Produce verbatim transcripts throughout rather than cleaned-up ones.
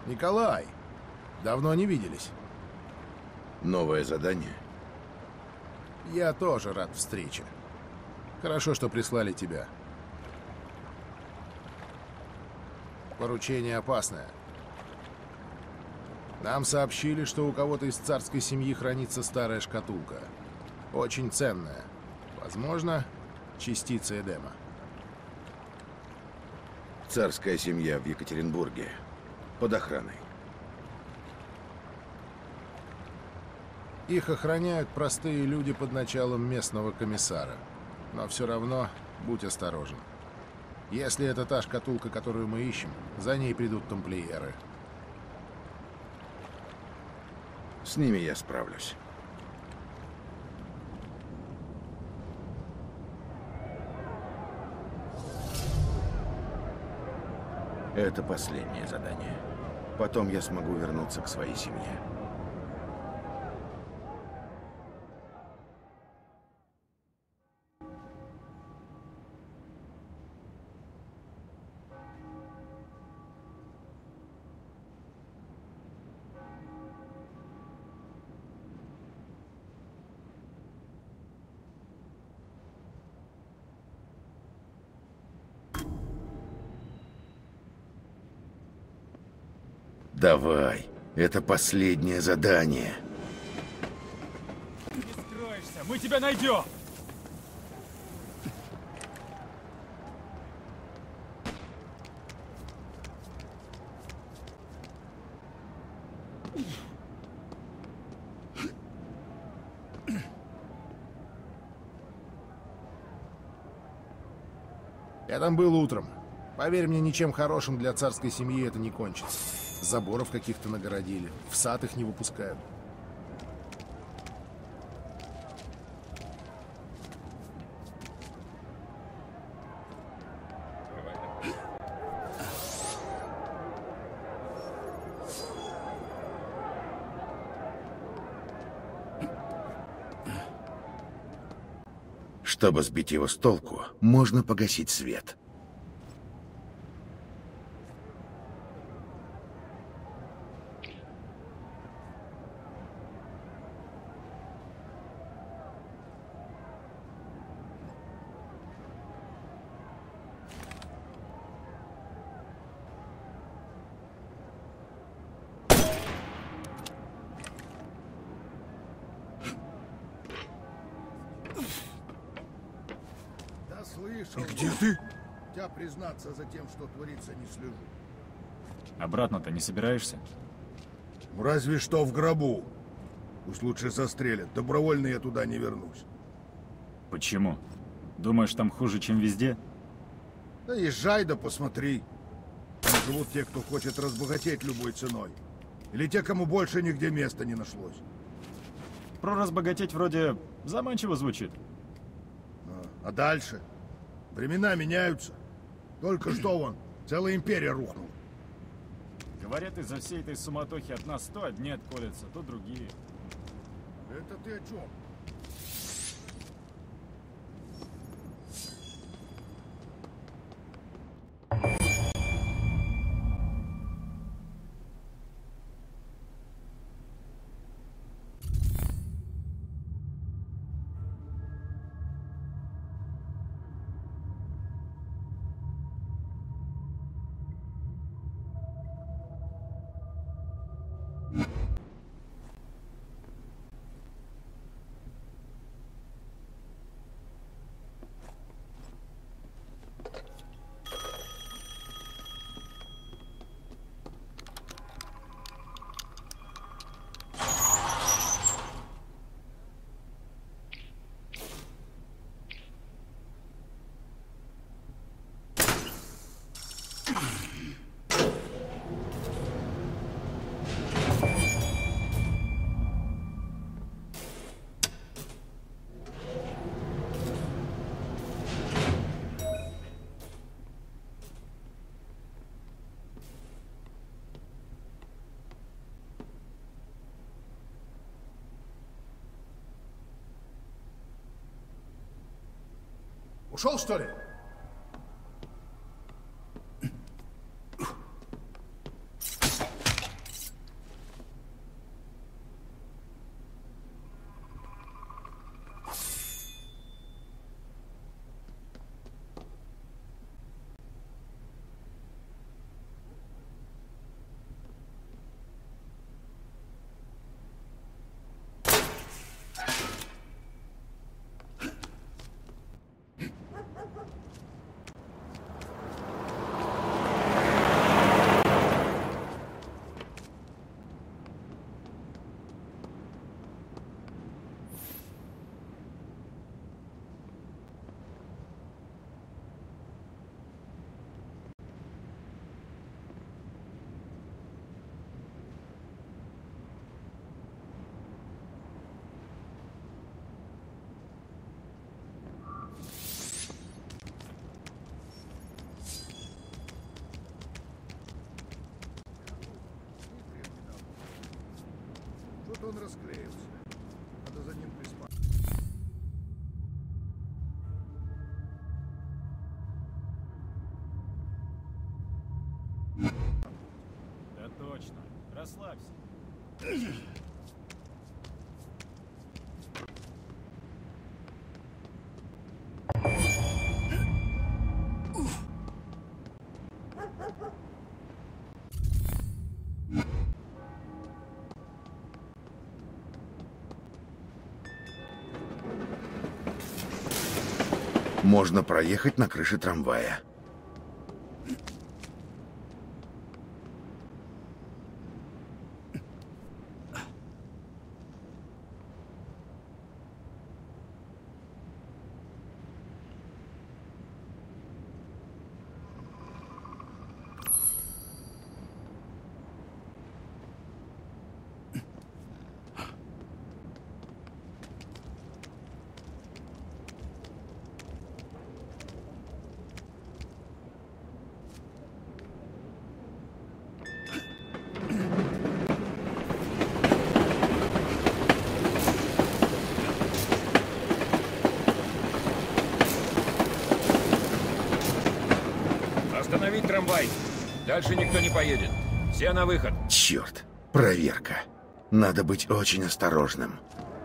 Николай, давно не виделись. Новое задание? Я тоже рад встрече. Хорошо, что прислали тебя. Поручение опасное. Нам сообщили, что у кого-то из царской семьи хранится старая шкатулка. Очень ценная. Возможно, частица Эдема. Царская семья в Екатеринбурге. Под охраной. Их охраняют простые люди под началом местного комиссара. Но все равно будь осторожен. Если это та шкатулка, которую мы ищем, за ней придут тамплиеры. С ними я справлюсь. Это последнее задание. Потом я смогу вернуться к своей семье. Давай, это последнее задание. Не скроешься, мы тебя найдем! Я там был утром. Поверь мне, ничем хорошим для царской семьи это не кончится. Заборов каких-то нагородили. В сад их не выпускают. Чтобы сбить его с толку, можно погасить свет. Слышал. И где ты? Хотя признаться за тем, что творится, не слежу. Обратно-то не собираешься? Ну, разве что в гробу. Пусть лучше застрелят. Добровольно я туда не вернусь. Почему? Думаешь, там хуже, чем везде? Да езжай, да посмотри. Там живут те, кто хочет разбогатеть любой ценой. Или те, кому больше нигде места не нашлось. Про разбогатеть вроде заманчиво звучит. А, а дальше? Времена меняются. Только что вон, целая империя рухнула. Говорят, из-за всей этой суматохи от нас то одни отколятся, то другие. Это ты о чем? Ушел, что ли? что он расклеился. Надо за ним присматривать. Да точно. Расслабься. Можно проехать на крыше трамвая. Остановить трамвай. Дальше никто не поедет. Все на выход. Черт, проверка. Надо быть очень осторожным.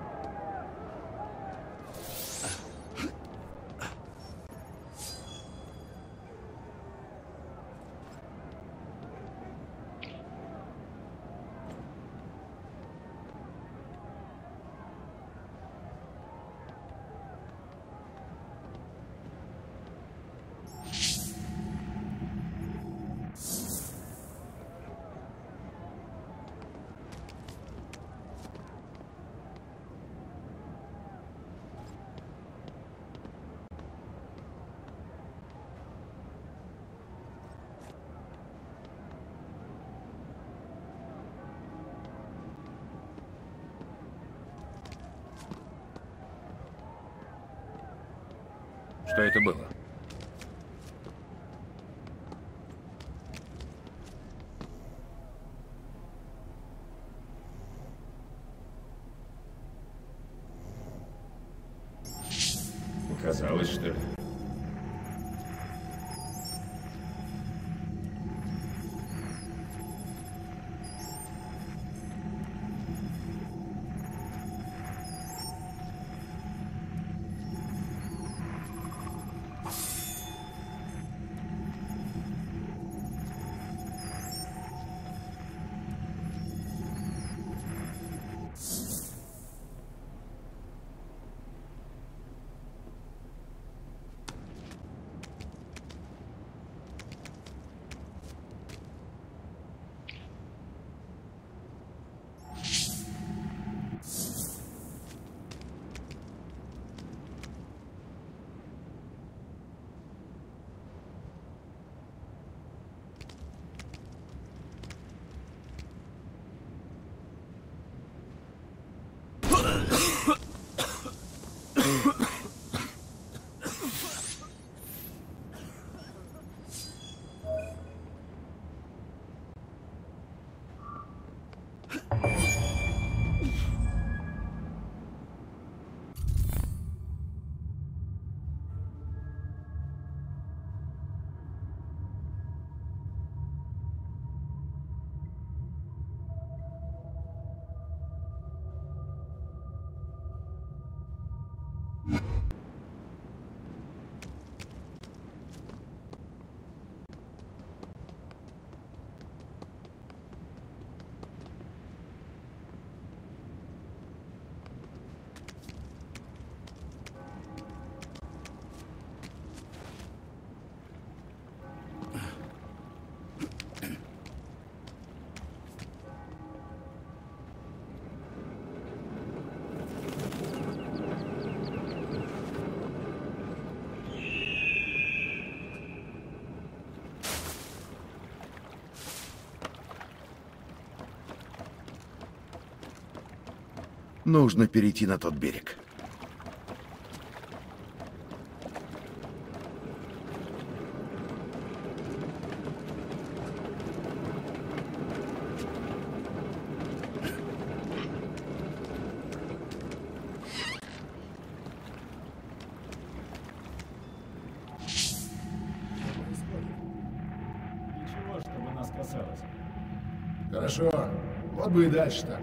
Что это было? Показалось, что ли? Нужно перейти на тот берег. касалось. Хорошо. Вот бы и дальше так.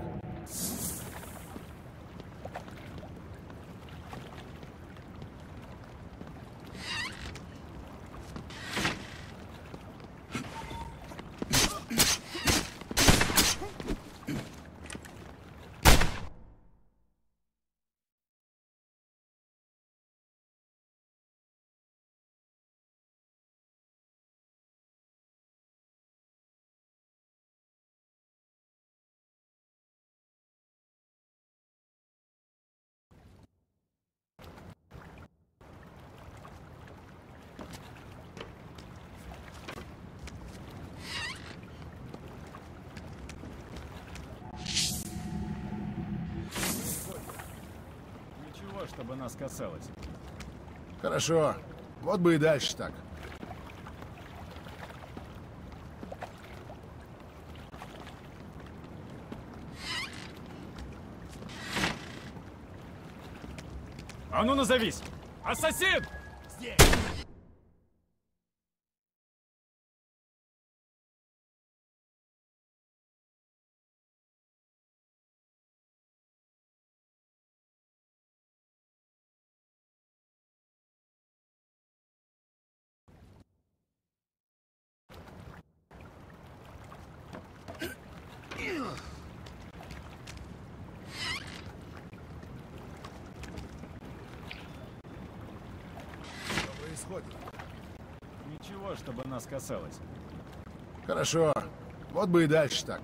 Ничего, чтобы нас касалось. Хорошо. Вот бы и дальше так. А ну назовись! Ассасин! Здесь! Что происходит? Ничего, чтобы нас касалось. Хорошо. Вот бы и дальше так.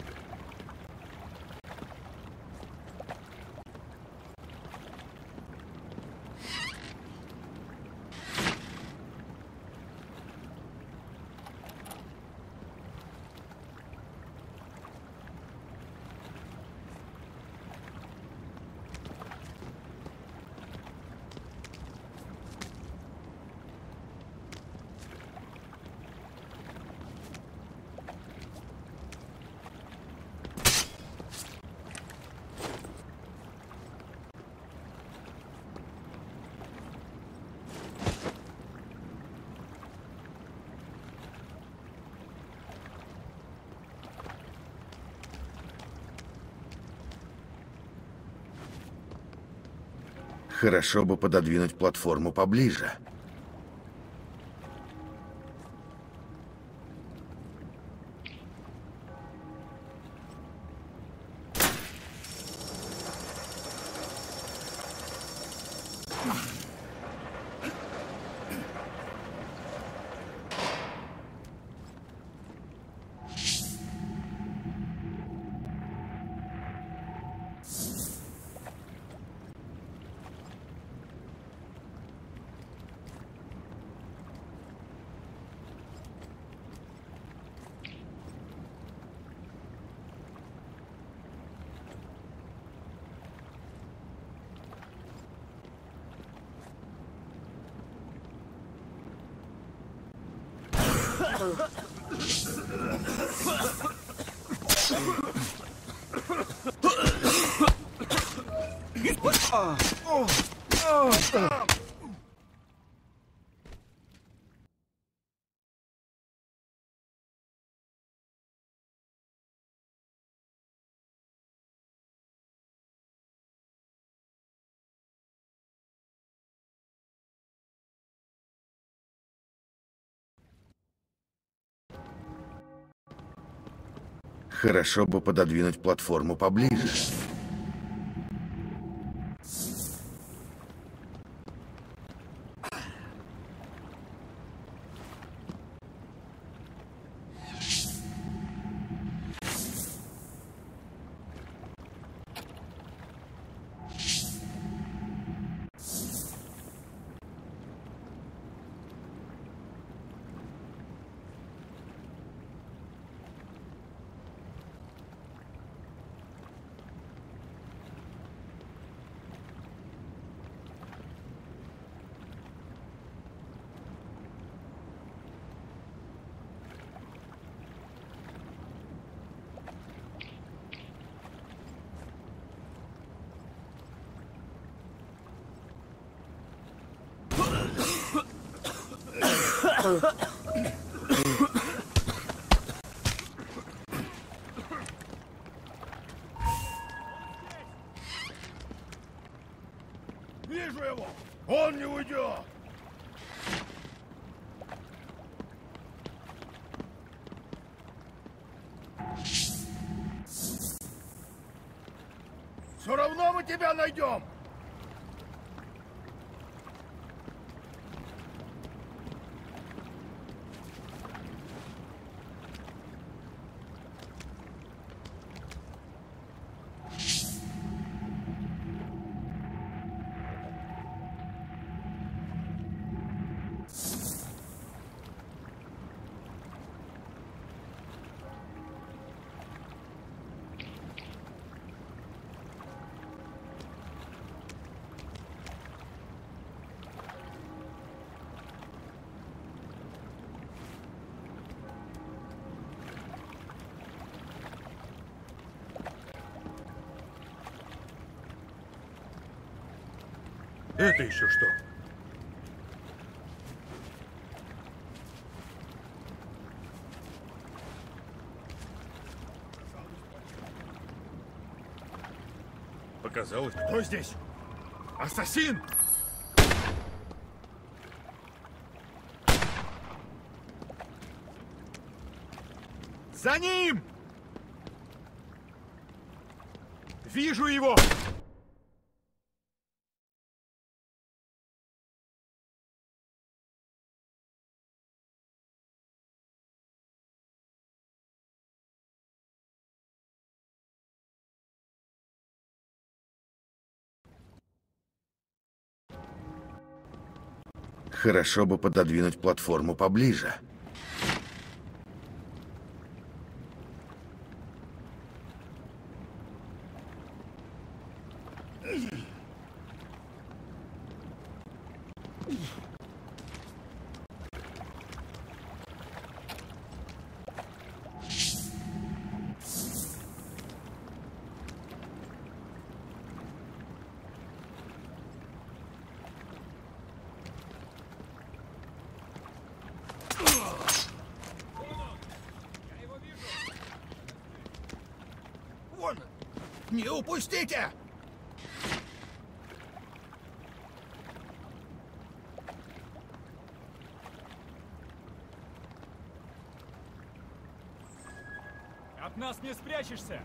Хорошо бы пододвинуть платформу поближе. Хорошо бы пододвинуть платформу поближе. он не уйдет! Все равно мы тебя найдем! Это еще что? Показалось. Кто здесь? Ассасин! За ним! Вижу его! Хорошо бы пододвинуть платформу поближе. Не упустите! От нас не спрячешься!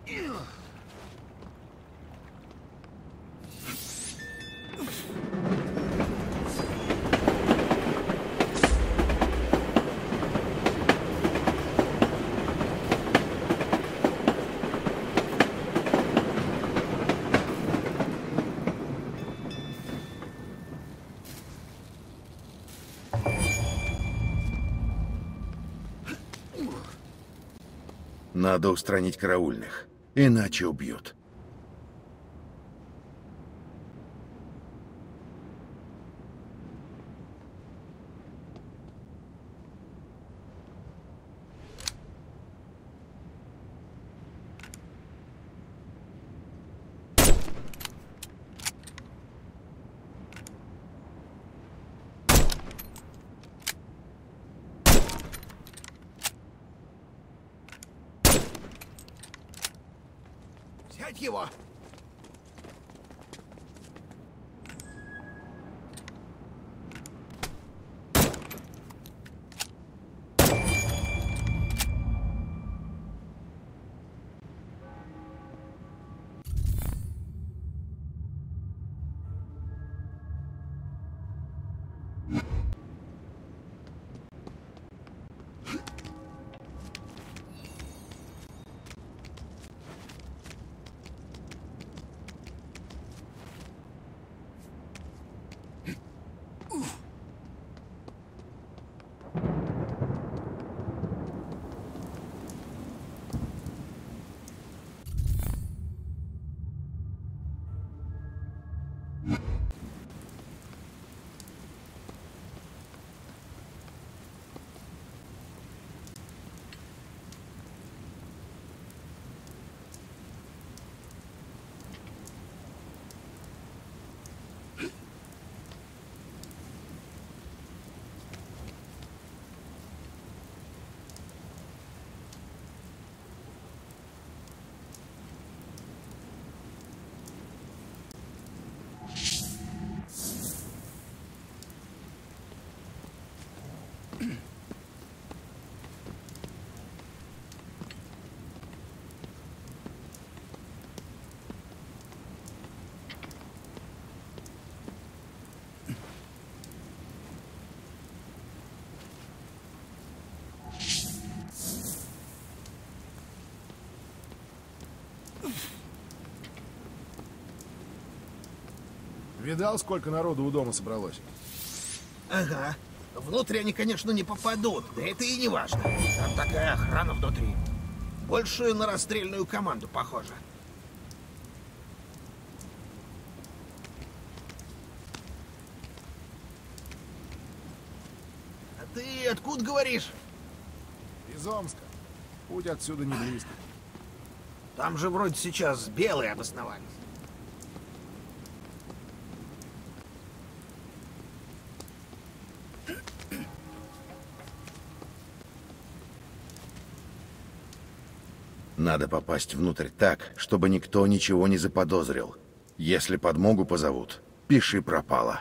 Надо устранить караульных, иначе убьют. Взять его! Видал, сколько народу у дома собралось? Ага. Внутрь они, конечно, не попадут, да это и не важно. Там такая охрана внутри. Больше на расстрельную команду похоже. А ты откуда говоришь? Из Омска. Путь отсюда не близко. Там же вроде сейчас белые обосновались. Надо попасть внутрь так, чтобы никто ничего не заподозрил. Если подмогу позовут, пиши пропало.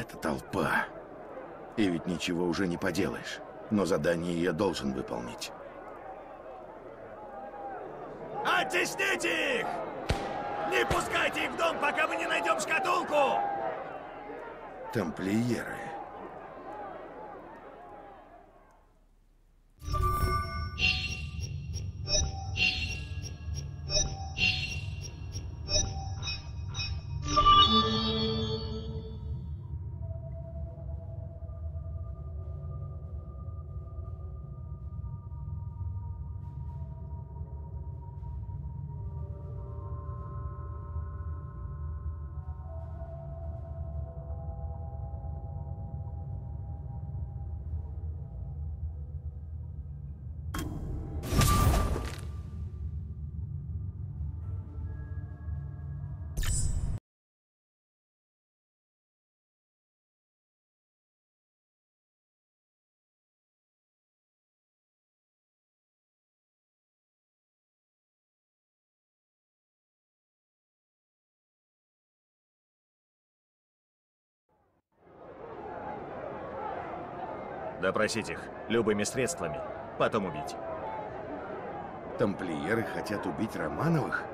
Это толпа. И ведь ничего уже не поделаешь. Но задание я должен выполнить. Оттесните их! Не пускайте их в дом, пока мы не найдем шкатулку! Тамплиеры. Допросить их любыми средствами, потом убить. Тамплиеры хотят убить Романовых?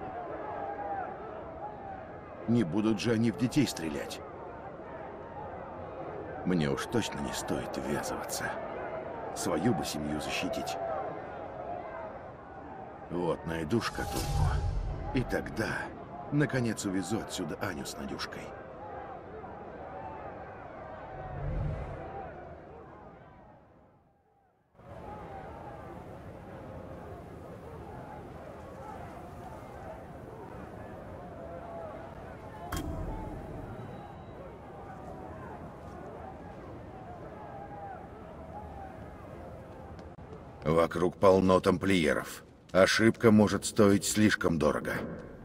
Не будут же они в детей стрелять. Мне уж точно не стоит ввязываться. Свою бы семью защитить. Вот, найду шкатулку. И тогда, наконец, увезу отсюда Аню с Надюшкой. Вокруг полно тамплиеров. Ошибка может стоить слишком дорого.